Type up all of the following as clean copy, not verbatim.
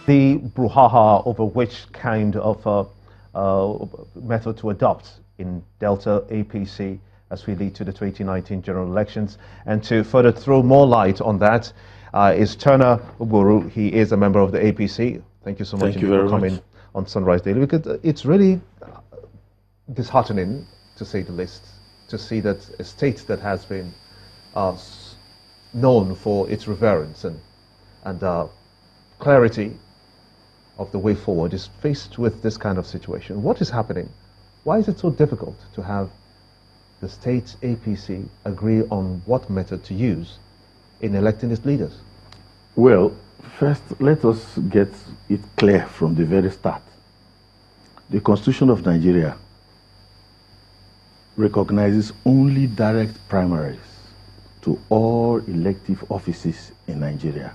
the brouhaha over which kind of method to adopt in Delta APC as we lead to the 2019 general elections. And to further throw more light on that is Turner Ogboru. He is a member of the APC. Thank you so much for coming on Sunrise Daily, because it's really disheartening, to say the least, to see that a state that has been known for its reverence and clarity of the way forward is faced with this kind of situation. What is happening? Why is it so difficult to have the state's APC agree on what method to use in electing its leaders? Well, first, let us get it clear from the very start. The Constitution of Nigeria recognizes only direct primaries to all elective offices in Nigeria.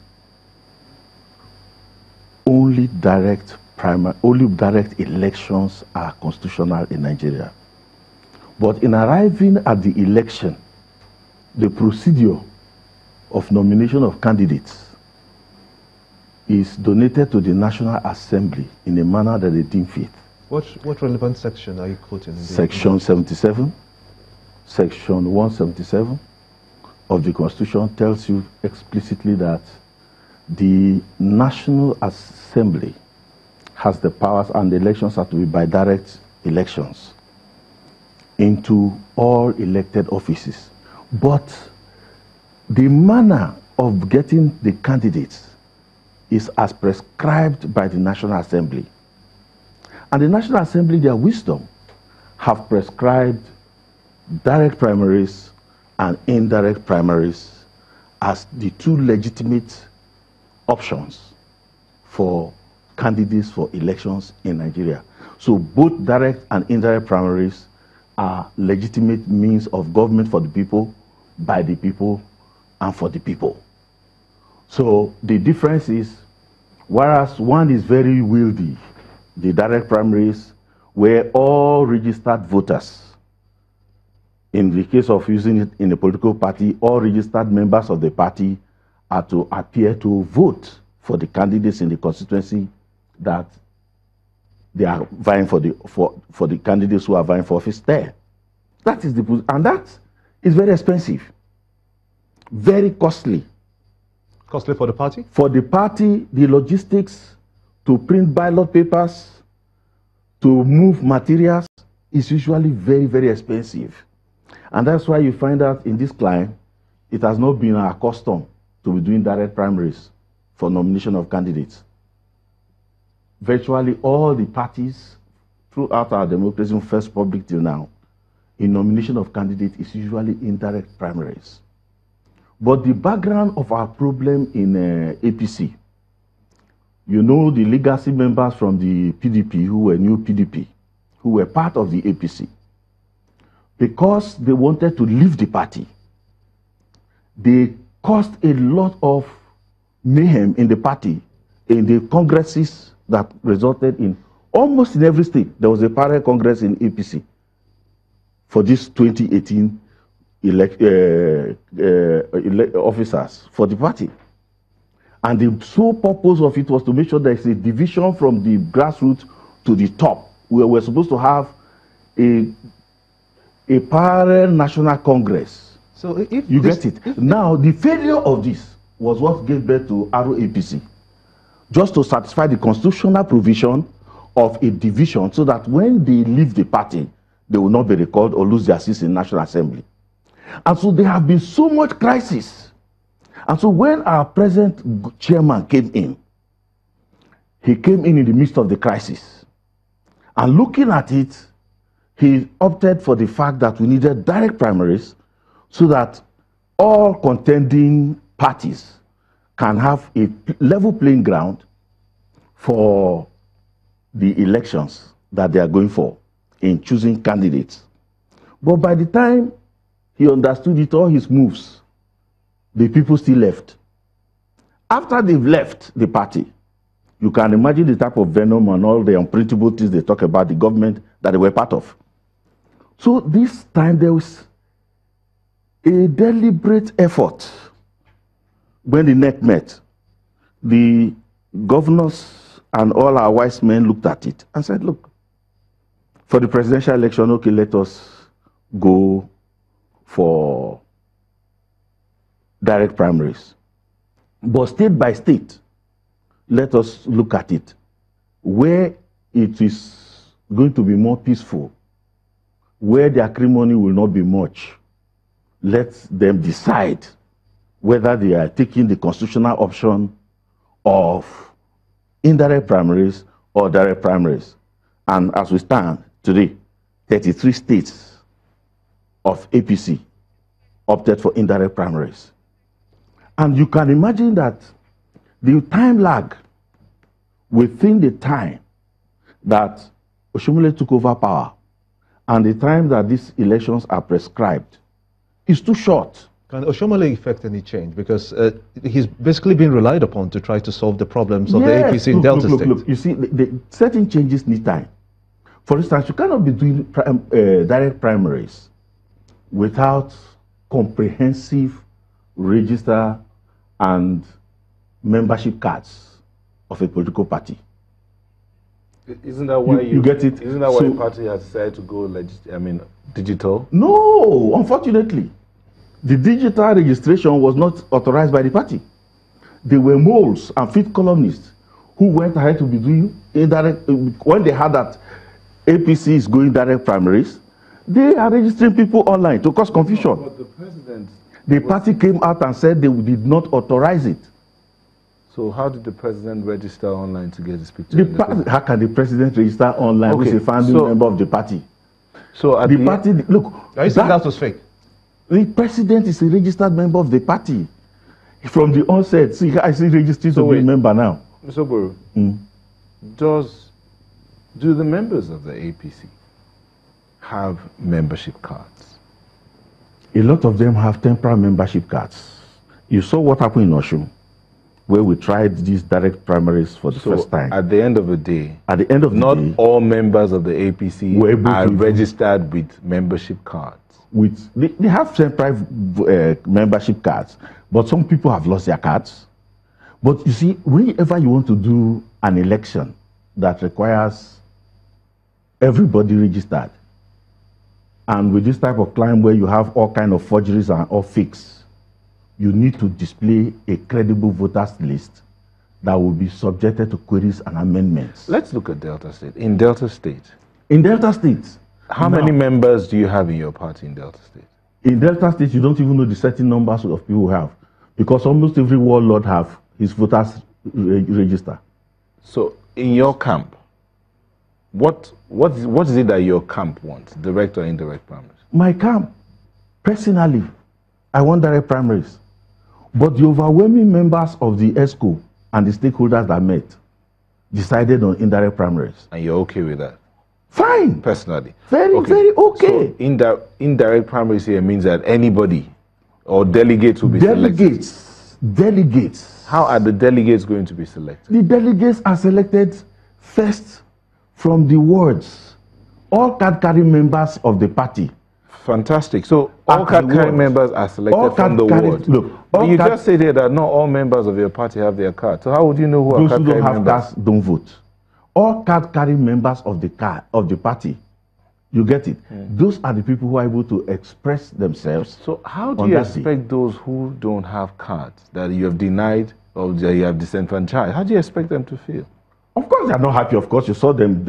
Only direct elections are constitutional in Nigeria. But in arriving at the election, the procedure of nomination of candidates is donated to the National Assembly in a manner that they deem fit. What relevant section are you quoting? Section 77, Section 177 of the Constitution tells you explicitly that the National Assembly has the powers, and the elections are to be by direct elections into all elected offices. But the manner of getting the candidates is as prescribed by the National Assembly. And the National Assembly, their wisdom, have prescribed direct primaries and indirect primaries as the two legitimate options for candidates for elections in Nigeria. So both direct and indirect primaries are legitimate means of government for the people, by the people, and for the people. So the difference is, whereas one is very wieldy, the direct primaries, where all registered voters, in the case of using it in a political party, all registered members of the party are to appear to vote for the candidates in the constituency that they are vying for the candidates who are vying for office there. That is the, and that is very expensive, very costly. Costly for the party? For the party, the logistics to print ballot papers, to move materials is usually very, very expensive. And that's why you find out in this climate, it has not been our custom to be doing direct primaries for nomination of candidates. Virtually all the parties throughout our democracy, from First Republic till now, in nomination of candidates is usually indirect primaries. But the background of our problem in APC, you know, the legacy members from the PDP who were new PDP, who were part of the APC, because they wanted to leave the party, they caused a lot of mayhem in the party, in the congresses that resulted in, almost in every state, there was a parallel congress in APC for this 2018 officers for the party. And the sole purpose of it was to make sure there is a division from the grassroots to the top. We were supposed to have a parallel national congress. So if you get it. Now, the failure of this was what gave birth to ROAPC, just to satisfy the constitutional provision of a division so that when they leave the party, they will not be recalled or lose their seats in National Assembly. And so there have been so much crisis. And so when our present chairman came in, he came in the midst of the crisis. And looking at it, he opted for the fact that we needed direct primaries so that all contending parties can have a level playing ground for the elections that they are going for in choosing candidates. But by the time he understood it, all his moves, the people still left. After they've left the party, you can imagine the type of venom and all the unprintable things they talk about the government that they were part of. So this time there was a deliberate effort when the NEC met. The governors and all our wise men looked at it and said, look, for the presidential election, okay, let us go for direct primaries. But state by state, let us look at it. Where it is going to be more peaceful, where the acrimony will not be much, let them decide whether they are taking the constitutional option of indirect primaries or direct primaries. And as we stand today, 33 states of APC opted for indirect primaries. And you can imagine that the time lag within the time that Oshomole took over power and the time that these elections are prescribed is too short. Can Oshomole effect any change? Because he's basically been relied upon to try to solve the problems of the APC in Delta State. Look, you see, certain changes need time. For instance, you cannot be doing direct primaries without comprehensive register and membership cards of a political party. Isn't that why you get it? Isn't that why the party has decided to go digital? No, unfortunately. The digital registration was not authorized by the party. There were moles and fifth columnists who went ahead to be doing indirect. When they heard that APC is going direct primaries, they are registering people online to cause confusion. But the party came out and said they did not authorize it. So how did the president register online to get his picture? How can the president register online with a founding member of the party? So at the party, look, I said that was fake. The president is a registered member of the party. From the onset, see, I see registered to be a member now. Mr. Ogboru, do the members of the APC have membership cards? A lot of them have temporary membership cards. You saw what happened in Oshun, where we tried these direct primaries for the first time. At the end of the day, not all members of the APC are registered with membership cards. They have temporary membership cards, but some people have lost their cards. But you see, whenever you want to do an election that requires everybody registered, and with this type of climb where you have all kinds of forgeries and all fakes, you need to display a credible voters list that will be subjected to queries and amendments. Let's look at Delta State. In Delta State, how many members do you have in your party in Delta State? In Delta State, you don't even know the certain numbers of people who have, because almost every warlord have his voters register. So, in your camp, what is it that your camp wants, direct or indirect primaries? My camp, personally, I want direct primaries. But the overwhelming members of the ESCO and the stakeholders that met decided on indirect primaries. And you're okay with that? Fine. Personally? Very okay. So indirect primaries here means that anybody or delegates will be selected? Delegates. How are the delegates going to be selected? The delegates are selected first from the wards. All card-carrying members of the party. Fantastic. So all card-carrying members are selected from the ward. Look, but you just said here that not all members of your party have their card. So how would you know who are card-carrying members? Those who don't have cards don't vote. All card-carrying members of the party, you get it? Those are the people who are able to express themselves. So how do you expect those who don't have cards that you have denied or that you have disenfranchised, how do you expect them to feel? Of course, they are not happy. Of course, you saw them,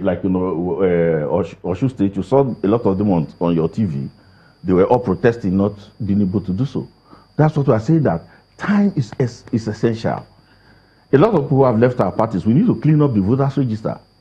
Osun State, you saw a lot of them on your TV. They were all protesting, not being able to do so. That's what we are saying, that time is essential. A lot of people who have left our parties, we need to clean up the voters register.